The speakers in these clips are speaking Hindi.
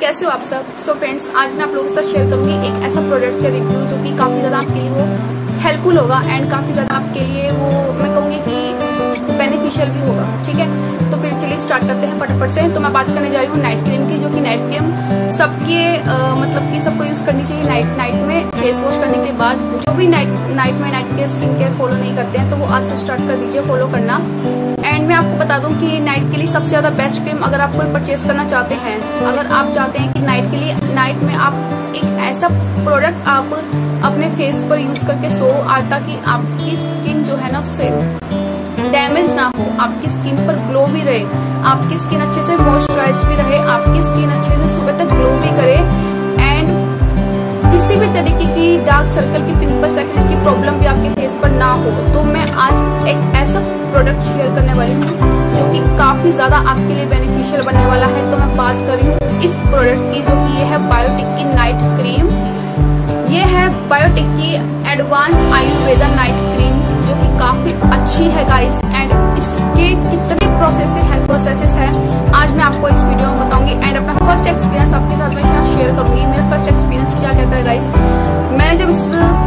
कैसे हो आप सब। सो फ्रेंड्स, आज मैं आप लोगों के साथ शेयर करूंगी एक ऐसा प्रोडक्ट का रिव्यू जो कि काफी ज्यादा आपके लिए वो हेल्पफुल होगा एंड काफी ज्यादा आपके लिए वो मैं कहूंगी कि बेनिफिशियल भी होगा। ठीक है, तो फिर चलिए स्टार्ट करते हैं फटाफट से। तो मैं बात करने जा रही हूँ नाइट क्रीम की, जो कि नाइट क्रीम सबके मतलब कि सबको यूज करनी चाहिए नाइट में फेस वॉश करने के बाद। जो भी नाइट में night care skin care follow नहीं करते हैं तो वो आज से स्टार्ट कर दीजिए फॉलो करना। एंड मैं आपको बता दूं कि नाइट के लिए सबसे ज्यादा बेस्ट क्रीम अगर आप कोई परचेज करना चाहते हैं, अगर आप चाहते हैं कि नाइट में आप एक ऐसा प्रोडक्ट आप अपने फेस पर यूज करके सो आज, ताकि आपकी स्किन जो है ना उससे डैमेज ना हो, आपकी स्किन पर ग्लो भी रहे, आपकी स्किन अच्छे से मॉइस्चराइज भी रहे, आपकी स्किन अच्छे से सुबह तक ग्लो भी करे एंड किसी भी तरीके की डार्क सर्कल की पिंपल्स एक्ने की प्रॉब्लम भी आपके फेस पर ना हो। तो मैं आज एक ऐसा प्रोडक्ट शेयर करने वाली हूँ जो कि काफी ज्यादा आपके लिए बेनिफिशियल बनने वाला है। तो मैं बात कर रही हूँ इस प्रोडक्ट की, जो कि ये है बायोटिक की नाइट क्रीम। ये है बायोटिक की एडवांस आयुर्वेदा नाइट क्रीम, जो कि काफी अच्छी है गाइस। एंड इसके कितने प्रोसेसेस है आज मैं आपको इस वीडियो में बताऊंगी एंड अपना फर्स्ट एक्सपीरियंस आपके साथ मैं शेयर करूंगी। मेरा फर्स्ट एक्सपीरियंस क्या कहता है गाइस, मैंने जब इस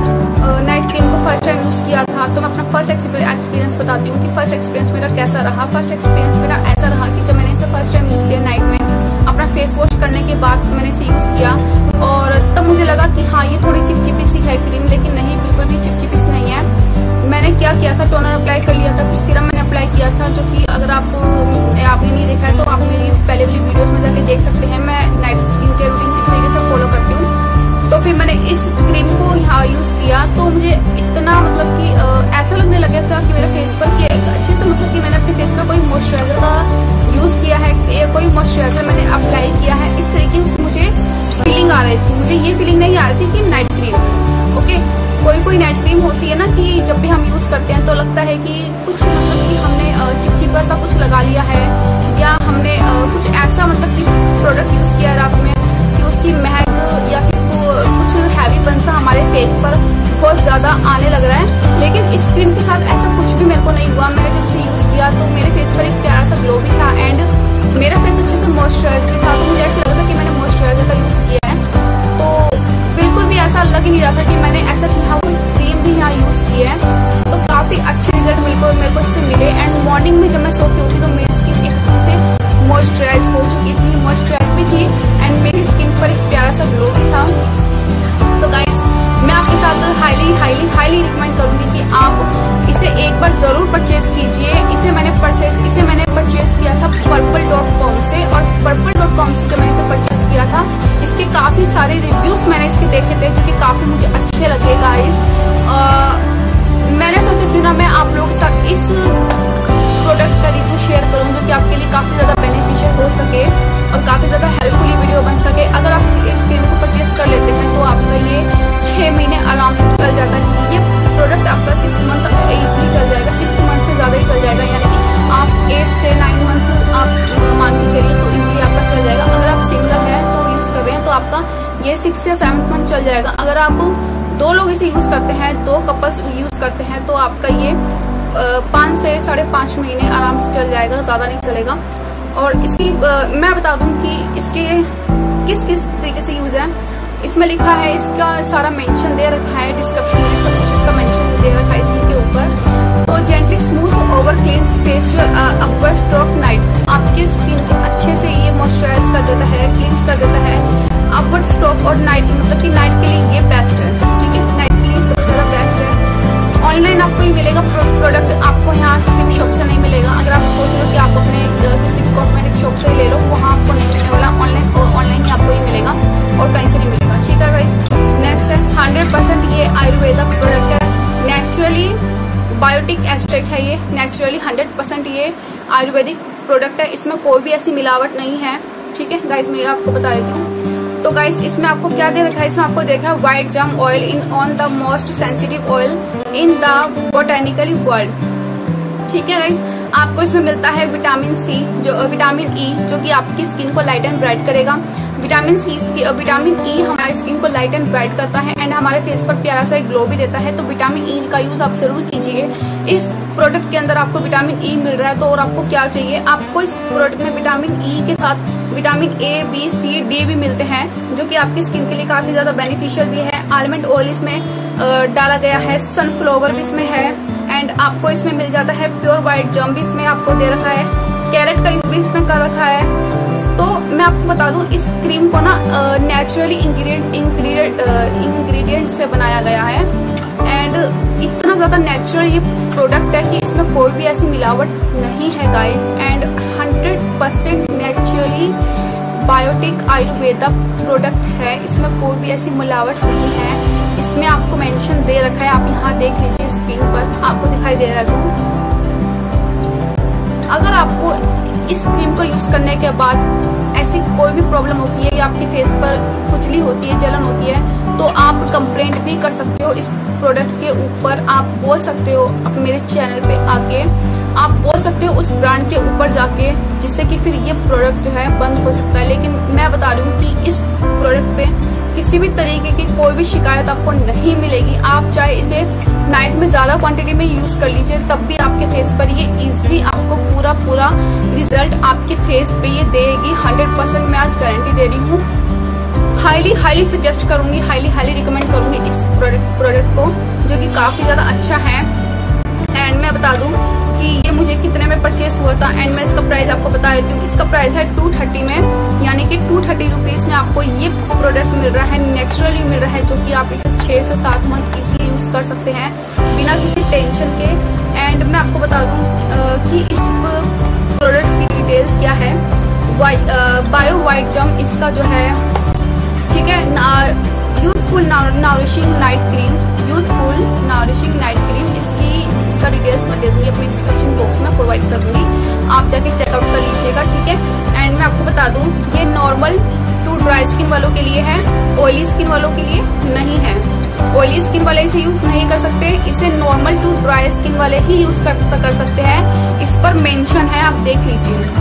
नाइट क्रीम को फर्स्ट टाइम यूज किया था तो मैं अपना फर्स्ट एक्सपीरियंस बताती हूँ कि फर्स्ट एक्सपीरियंस मेरा कैसा रहा। फर्स्ट एक्सपीरियंस मेरा ऐसा रहा कि जब मैंने इसे फर्स्ट टाइम यूज किया नाइट में, अपना फेस वॉश करने के बाद मैंने इसे यूज किया और तब मुझे लगा कि हाँ ये थोड़ी चिपचिपी सी है क्रीम, लेकिन नहीं, बिल्कुल भी चिपचिपी सी नहीं है। मैंने क्या किया था, टोनर अप्लाई कर लिया था, फिर सीरम मैंने अप्लाई किया था, जो कि अगर आपने नहीं देखा है तो आप मेरी पहले वाली वीडियोस में जाके देख सकते हैं मैं नाइट स्किन केयर रूटीन किस तरीके से फॉलो करती हूँ। तो फिर मैंने इस क्रीम को यहाँ यूज किया तो मुझे इतना मतलब कि ऐसा लगने लगा था कि मेरे फेस पर अच्छे से मतलब कि मैंने अपने फेस पर कोई मॉइस्चराइजर का यूज किया है, कोई मॉइस्चराइजर मैंने अप्लाई किया है, इस तरीके से मुझे फीलिंग आ रही थी। मुझे ये फीलिंग नहीं आ रही थी कि नाइट क्रीम ओके। कोई नाइट क्रीम होती है ना कि जब भी हम यूज करते हैं तो लगता है कि कुछ मतलब कि हमने चिपचिपा सा कुछ लगा लिया है, या हमने कुछ ऐसा मतलब कि प्रोडक्ट यूज किया रात में कि उसकी महक या फिर कुछ हैवीपन सा हमारे फेस पर बहुत ज्यादा आने लग रहा है। लेकिन इस क्रीम के साथ ऐसा कुछ भी मेरे को नहीं हुआ। मैंने जब इसे यूज किया तो मेरे फेस पर एक प्यारा सा ग्लो भी था एंड मेरा फेस अच्छे से मॉइस्चराइज भी था। तो मुझे ऐसा लग रहा था कि मैंने मॉइस्चराइजर का यूज किया है, तो बिल्कुल भी ऐसा लग ही नहीं रहा था कि मैंने ऐसा कोई क्रीम भी यहाँ यूज की है। तो काफी अच्छे रिजल्ट मेरे को इससे मिले एंड मॉर्निंग में जब मैं सो के उठी तो मेरी स्किन एक अच्छे से मॉइस्चराइज हो चुकी थी, मॉइस्चराइज भी थी एंड मेरी स्किन पर एक प्यारा सा ग्लो भी था। तो गाइस, मैं आपके साथ हाईली रिकमेंड करूंगी कि आप इसे एक बार जरूर परचेज कीजिए। इसे मैंने परचेज किया था purple.com से, और purple.com से जब मैंने इसे परचेज किया था इसके काफी सारे रिव्यूज मैंने इसके देखे थे जो कि काफी मुझे अच्छे लगे गाइस। मैंने सोचा कि ना मैं आप लोगों के साथ इस प्रोडक्ट का रिव्यू शेयर करूं जो कि आपके लिए काफी ज्यादा बेनिफिशियल हो सके और काफी ज्यादा हेल्पफुल वीडियो बन सके। अगर आप इस क्रीम को परचेज कर लेते हैं तो आपका ये 6 महीने आराम से चल जाता है। ये प्रोडक्ट आपका 6 मंथ इजिली चल जाएगा, 6 मंथ से ज्यादा ही चल जाएगा, यानी कि आप 8 से 9 मंथ आप मान के चलिए तो इजिली आपका चल जाएगा। अगर आप सिंगल है तो यूज कर रहे हैं तो आपका ये 6 से 7 मंथ चल जाएगा। अगर आप 2 लोग इसे यूज करते हैं, 2 कपल्स यूज करते हैं तो आपका ये 5 से 5.5 महीने आराम से चल जाएगा, ज्यादा नहीं चलेगा। और इसकी मैं बता दूं कि इसके किस तरीके से यूज है, इसमें लिखा है, इसका सारा मेंशन दे रखा है डिस्क्रिप्शन में, सब कुछ इसका मेंशन दे रखा है इसी के ऊपर। तो gently smooth over cleanse face upper stroke night, आपके स्किन को अच्छे से ये मॉइस्चराइज कर देता है, क्लींस कर देता है। अपवर्ड स्ट्रोक और नाइट मतलब कि नाइट के लिए ये बेस्ट है, ठीक है, नाइट के लिए सबसे ज्यादा बेस्ट है। ऑनलाइन आपको ये मिलेगा प्रोडक्ट, आपको यहाँ किसी भी शॉप से नहीं मिलेगा। अगर आप सोच रहे हो कि आप अपने किसी भी कॉस्मेटिक शॉप से ले लो, वहाँ आपको नहीं मिलने वाला, ऑनलाइन ही आपको ये मिलेगा और कहीं से नहीं मिलेगा, ठीक है गाइस। नेक्स्ट है 100% ये आयुर्वेदा प्रोडक्ट है, नेचुरली बायोटिक एक्सट्रैक्ट है ये, नेचुरली 100% ये आयुर्वेदिक प्रोडक्ट है, इसमें कोई भी ऐसी मिलावट नहीं है, ठीक है गाइस, मैं आपको बता देती हूँ। तो गाइस, इसमें आपको क्या दे रखा है, इसमें आपको देख रहा है white jam oil in on the most sensitive oil in the botanically world, ठीक है गाइस। आपको इसमें मिलता है विटामिन सी, जो विटामिन ई, जो कि आपकी स्किन को लाइट एंड ब्राइट करेगा। विटामिन ई हमारी स्किन को लाइट एंड ब्राइट करता है एंड हमारे फेस पर प्यारा सा ग्लो भी देता है। तो विटामिन ई का यूज आप जरूर कीजिए। इस प्रोडक्ट के अंदर आपको विटामिन ई मिल रहा है, तो और आपको क्या चाहिए, आपको इस प्रोडक्ट में विटामिन ई के साथ vitamin A, B, C, D भी मिलते हैं, जो कि आपकी स्किन के लिए काफी ज्यादा बेनिफिशियल भी है। आलमंड ऑयल इसमें डाला गया है, सनफ्लावर भी इसमें है एंड आपको इसमें मिल जाता है प्योर व्हाइट जम भी इसमें आपको दे रखा है, कैरेट का यूज भी इसमें कर रखा है। तो मैं आपको बता दूं, इस क्रीम को ना नेचुरली इंग्रेडिएंट से बनाया गया है एंड इतना ज्यादा नेचुरल ये प्रोडक्ट है कि इसमें कोई भी ऐसी मिलावट नहीं है guys and 100% naturally biotic Ayurveda product है। इसमें कोई भी ऐसी मिलावट नहीं है। इसमें आपको मेंशन दे रखा है, आप यहाँ देख लीजिए स्क्रीन पर आपको दिखाई दे रहा है। तो अगर आपको इस क्रीम को यूज करने के बाद ऐसी कोई भी प्रॉब्लम होती है या आपके फेस पर खुजली होती है, जलन होती है, तो आप कंप्लेंट भी कर सकते हो इस प्रोडक्ट के ऊपर। आप बोल सकते हो अब मेरे चैनल पे आके, आप बोल सकते हो उस ब्रांड के ऊपर जाके, जिससे कि फिर ये प्रोडक्ट जो है बंद हो सकता है। लेकिन मैं बता रही हूँ कि इस प्रोडक्ट पे किसी भी तरीके की कोई भी शिकायत आपको नहीं मिलेगी। आप चाहे इसे नाइट में ज्यादा क्वांटिटी में यूज कर लीजिए, तब भी आपके फेस पर ये इजीली आपको पूरा रिजल्ट आपके फेस पे ये देगी। 100% मैं आज गारंटी दे रही हूँ। हाईली सजेस्ट करूंगी, हाईली रिकमेंड करूंगी इस प्रोडक्ट को, जो कि काफी ज्यादा अच्छा है। एंड मैं बता दूं कि ये मुझे कितने में परचेस हुआ था एंड मैं इसका प्राइस आपको बता देती हूँ। इसका प्राइस है 230 में, यानी कि 230 रुपीज में आपको ये प्रोडक्ट मिल रहा है, नेचुरली मिल रहा है, जो कि आप इसे 6 से 7 मंथ इजीली यूज कर सकते हैं बिना किसी टेंशन के। एंड मैं आपको बता दूं कि इस प्रोडक्ट की डिटेल्स क्या है। बायो व्हाइट जम इसका जो है, ठीक है, youthful nourishing night cream, youthful nourishing night cream, इसका डिटेल्स मैं दे दूंगी अपनी डिस्क्रिप्शन बॉक्स में प्रोवाइड कर दूंगी, आप जाके चेकआउट कर लीजिएगा, ठीक है। एंड मैं आपको बता दूं, ये नॉर्मल टू ड्राई स्किन वालों के लिए है, ऑयली स्किन वालों के लिए नहीं है। ऑयली स्किन वाले इसे यूज नहीं कर सकते, इसे नॉर्मल टू ड्राई स्किन वाले ही यूज कर सकते हैं। इस पर मेंशन है, आप देख लीजिए,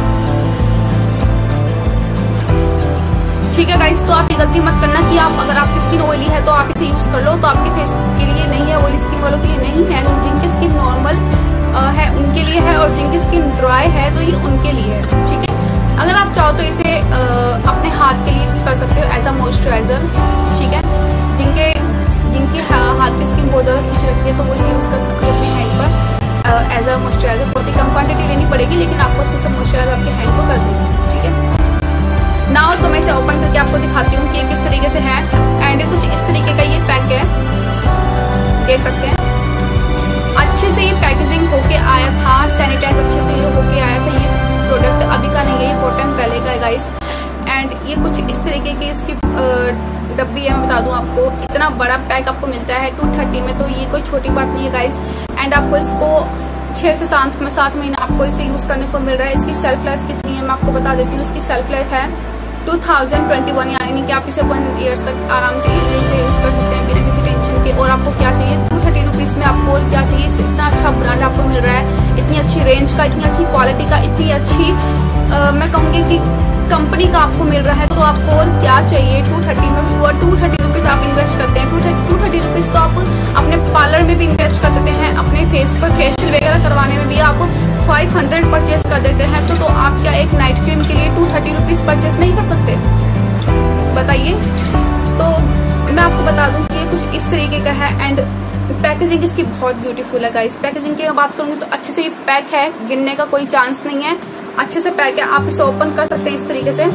ठीक है गाइस। तो आप ये गलती मत करना कि आप, अगर आपकी स्किन ऑयली है तो आप इसे यूज कर लो, तो आपके फेस के लिए नहीं है, ऑयली स्किन वालों के लिए नहीं है। जिनकी स्किन नॉर्मल है उनके लिए है, और जिनकी स्किन ड्राई है तो ये उनके लिए है, ठीक है। अगर आप चाहो तो इसे अपने हाथ के लिए यूज कर सकते हो एज अ मॉइस्चराइजर, ठीक है। जिनके हाथ की स्किन बहुत ज्यादा खींच रखी है तो वो इसे यूज कर सकते हैं अपने हैंड पर एज अ मॉइस्चराइजर। बहुत ही कम क्वांटिटी लेनी पड़ेगी, लेकिन आपको अच्छे से मॉइस्चराइजर आपके हैंड को कर देंगे, ठीक है। नाउ तो मैं इसे ओपन करके आपको दिखाती हूँ कि किस तरीके से है। एंड कुछ इस तरीके का ये पैक है, देख सकते हैं। अच्छे से ये पैकेजिंग होके आया था, सैनिटाइज अच्छे से ये होके आया था। ये प्रोडक्ट अभी का नहीं है, ये बहुत टाइम पहले का है गाइस। एंड ये कुछ इस तरीके की इसकी डब्बी है। मैं बता दूं आपको, इतना बड़ा पैक आपको मिलता है 230 में, तो ये कोई छोटी बात नहीं है गाइस। एंड आपको इसको 6 से 7 महीना आपको इसे यूज करने को मिल रहा है। इसकी शेल्फ लाइफ कितनी है मैं आपको बता देती हूँ। इसकी शेल्फ लाइफ है 2021, यानी कि आप इसे 1 ईयर्स तक आराम से इजीली से यूज कर सकते हैं बिना किसी टेंशन के। और आपको क्या चाहिए, 230 रुपीज में आपको और क्या चाहिए। इतना अच्छा ब्रांड आपको मिल रहा है, इतनी अच्छी रेंज का, इतनी अच्छी क्वालिटी का, इतनी अच्छी मैं कहूँगी कि कंपनी का आपको मिल रहा है, तो आपको और क्या चाहिए। 230 में 230 रुपीज आप इन्वेस्ट करते हैं। 230 रुपीज तो आप अपने पार्लर में भी इन्वेस्ट कर देते हैं, अपने फेस पर फेशियल वगैरह करवाने में भी आप 500 परचेज कर देते हैं। तो आप क्या एक नाइट क्रीम के लिए 230 रुपीज परचेज नहीं कर सकते, बताइए। तो मैं आपको बता दूं कि ये कुछ इस तरीके का है। एंड पैकेजिंग इसकी बहुत ब्यूटीफुल है गाइस। पैकेजिंग की बात करूंगी तो अच्छे से ये पैक है, गिरने का कोई चांस नहीं है, अच्छे से पैक है। आप इसे ओपन कर सकते हैं इस तरीके से।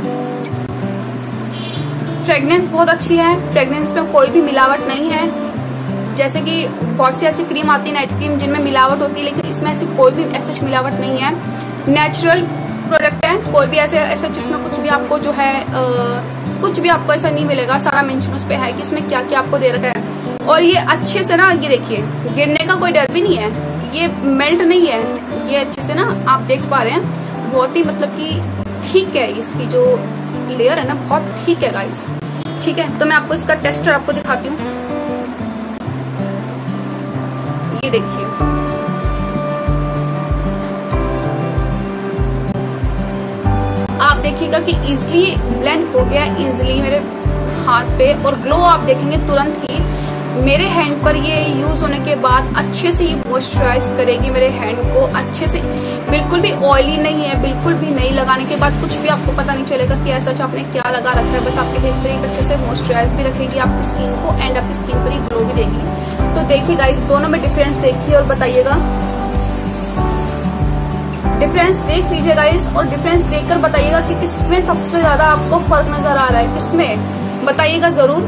फ्रेग्रेंस बहुत अच्छी है, फ्रेग्रेंस में कोई भी मिलावट नहीं है। जैसे कि बहुत सी ऐसी क्रीम आती है नाइट क्रीम जिनमें मिलावट होती है, लेकिन इसमें ऐसी कोई भी ऐसी मिलावट नहीं है। नेचुरल प्रोडक्ट है, कोई भी ऐसे जिसमें कुछ भी आपको जो है कुछ भी आपको ऐसा नहीं मिलेगा। सारा मेंशन उस पे है कि इसमें क्या क्या आपको दे रखा है। और ये अच्छे से ना, ये देखिए, गिरने का कोई डर भी नहीं है, ये मेल्ट नहीं है, ये अच्छे से ना आप देख पा रहे हैं। बहुत ही मतलब कि ठीक है, इसकी जो लेयर है ना बहुत ठीक है गाइस, ठीक है। तो मैं आपको इसका टेक्सचर आपको दिखाती हूँ, ये देखिए। आप देखिए देखिएगा कि इजिली ब्लेंड हो गया इजिली मेरे हाथ पे, और ग्लो आप देखेंगे तुरंत ही मेरे हैंड पर ये यूज होने के बाद अच्छे से ये मॉइस्चराइज करेगी मेरे हैंड को अच्छे से। बिल्कुल भी ऑयली नहीं है, बिल्कुल भी नहीं। लगाने के बाद कुछ भी आपको पता नहीं चलेगा कि ऐसा आपने क्या लगा रखा है। बस आपके फेस पर एक अच्छे से मॉइस्चराइज भी रखेगी आपकी स्किन को, एंड आपकी स्किन पर ही ग्लो भी देगी। तो देखिए गाइस, दोनों में डिफरेंस देखिए और बताइएगा। डिफरेंस देख लीजिए गाइस, और डिफरेंस देखकर बताइएगा कि किसमें सबसे ज्यादा आपको फर्क नजर आ रहा है, किसमें, बताइएगा जरूर।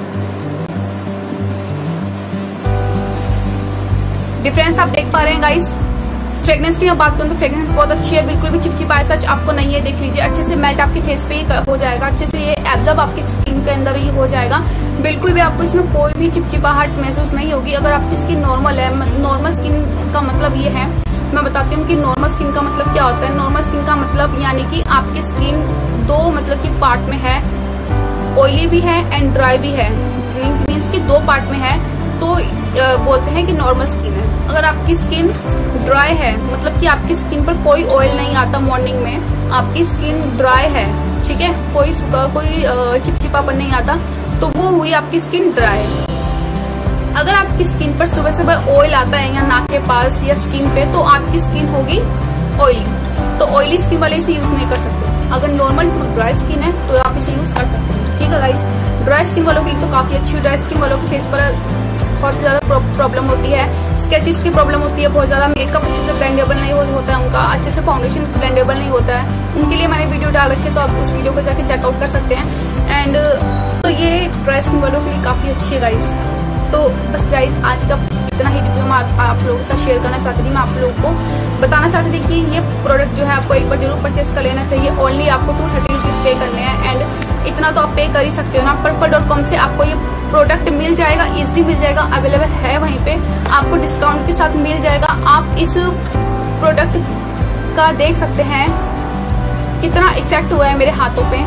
डिफरेंस आप देख पा रहे हैं गाइस। फ्रेग्रेंस की मैं बात करूं तो फ्रेग्रेंस बहुत अच्छी है, बिल्कुल भी चिपचिपा सच आपको नहीं है। देख लीजिए, अच्छे से मेल्ट आपके फेस पे ही हो जाएगा, अच्छे से ये एब्जॉर्ब आपकी स्किन के अंदर ही हो जाएगा। बिल्कुल भी आपको इसमें कोई भी चिपचिपाहट महसूस नहीं होगी। अगर आपकी स्किन नॉर्मल है, नॉर्मल स्किन का मतलब ये है, मैं बताती हूँ कि नॉर्मल स्किन का मतलब क्या होता है। नॉर्मल स्किन का मतलब यानी कि आपकी स्किन दो मतलब कि पार्ट में है, ऑयली भी है एंड ड्राई भी है, मीन्स कि दो पार्ट में है, तो बोलते हैं कि नॉर्मल स्किन है। अगर आपकी स्किन ड्राई है, मतलब कि आपकी स्किन पर कोई ऑयल नहीं आता, मॉर्निंग में आपकी स्किन ड्राई है, ठीक है, कोई चिपचिपापन नहीं आता, तो वो हुई आपकी स्किन ड्राई। अगर आपकी स्किन पर सुबह सुबह ऑयल आता है या नाक के पास या स्किन पे, तो आपकी स्किन होगी ऑयली। तो ऑयली स्किन वाले इसे यूज नहीं कर सकते। अगर नॉर्मल ड्राई स्किन है तो आप इसे यूज कर सकते हैं, ठीक है गाइस। ड्राई स्किन वालों के लिए तो काफी अच्छी है। ड्राई स्किन वालों के फेस पर बहुत ज्यादा प्रॉब्लम होती है, स्केचेस की प्रॉब्लम होती है, बहुत ज्यादा मेकअप अच्छे से ब्लेंडेबल नहीं होता है उनका, अच्छे से फाउंडेशन ब्लेंडेबल नहीं होता है। उनके लिए मैंने वीडियो डाल रखी है, तो आप उस वीडियो को जाके चेकआउट कर सकते हैं। एंड तो ये ड्राई स्किन वालों के लिए काफी अच्छी है गाइस। तो बस गाइस, आज का इतना ही रिव्यू मैं आप लोगों के साथ शेयर करना चाहती थी। मैं आप लोगों को बताना चाहती थी कि ये प्रोडक्ट जो है आपको एक बार जरूर परचेस कर लेना चाहिए। ओनली आपको 230 रुपीज पे करने हैं, एंड इतना तो आप पे कर ही सकते हो ना। purple.com से आपको ये प्रोडक्ट मिल जाएगा, इजिली मिल जाएगा, अवेलेबल है वहीं पे, आपको डिस्काउंट के साथ मिल जाएगा। आप इस प्रोडक्ट का देख सकते हैं कितना इफेक्ट हुआ है मेरे हाथों पे।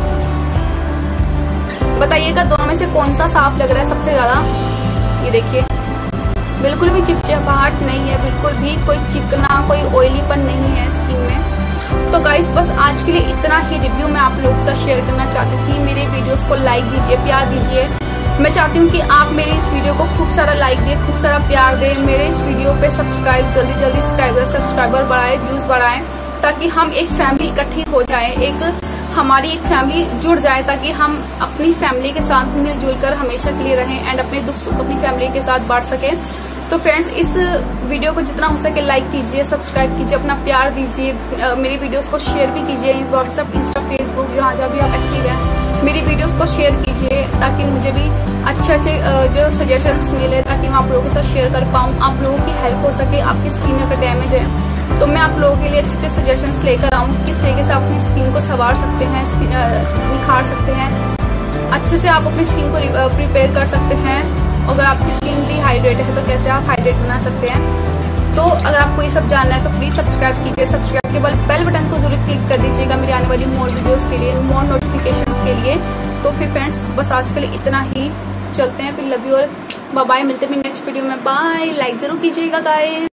बताइएगा दोनों में से कौन सा साफ लग रहा है सबसे ज्यादा। ये देखिए, बिल्कुल भी चिपचिपाहट नहीं है, बिल्कुल भी कोई चिपकना, कोई ऑयलीपन नहीं है स्किन में। तो गाइस, बस आज के लिए इतना ही रिव्यू मैं आप लोगों के साथ शेयर करना चाहती थी। मेरे वीडियोस को लाइक दीजिए, प्यार दीजिए। मैं चाहती हूँ कि आप मेरे इस वीडियो को खूब सारा लाइक दें, खूब सारा प्यार दें। मेरे इस वीडियो पे जल्दी सब्सक्राइबर बढ़ाए, व्यूज बढ़ाएं, ताकि हम एक फैमिली इकट्ठी हो जाए, हमारी एक फैमिली जुड़ जाए, ताकि हम अपनी फैमिली के साथ मिलजुल कर हमेशा के लिए रहें एंड अपने दुख सुख अपनी फैमिली के साथ बांट सकें। तो फ्रेंड्स, इस वीडियो को जितना हो सके लाइक कीजिए, सब्सक्राइब कीजिए, अपना प्यार दीजिए। मेरी वीडियोस को शेयर भी कीजिए, व्हाट्सएप, इंस्टा, फेसबुक, जहाँ भी आप एक्टिव हैं, मेरी वीडियोस को शेयर कीजिए, ताकि मुझे भी अच्छे जो सजेशंस मिले, ताकि मैं आप लोगों के साथ शेयर कर पाऊँ, आप लोगों की हेल्प हो सके। आपकी स्किन अगर डैमेज है तो मैं आप लोगों के लिए अच्छे सजेशंस लेकर आऊँ, किस तरीके से आप अपनी स्किन को संवार सकते हैं, निखार सकते हैं, अच्छे से आप अपनी स्किन को प्रिपेयर कर सकते हैं। अगर आपकी स्किन डिहाइड्रेट है तो कैसे आप हाइड्रेट बना सकते हैं। तो अगर आपको ये सब जानना है तो प्लीज सब्सक्राइब कीजिए। सब्सक्राइब के बाद बेल बटन को जरूर क्लिक कर दीजिएगा मेरी आने वाली मोर वीडियोस के लिए, मोर नोटिफिकेशंस के लिए। तो फिर फ्रेंड्स, बस आज के लिए इतना ही, चलते हैं फिर। लव यू और बाय बाय, मिलते हैं नेक्स्ट वीडियो में। बाय, लाइक जरूर कीजिएगा गाइस।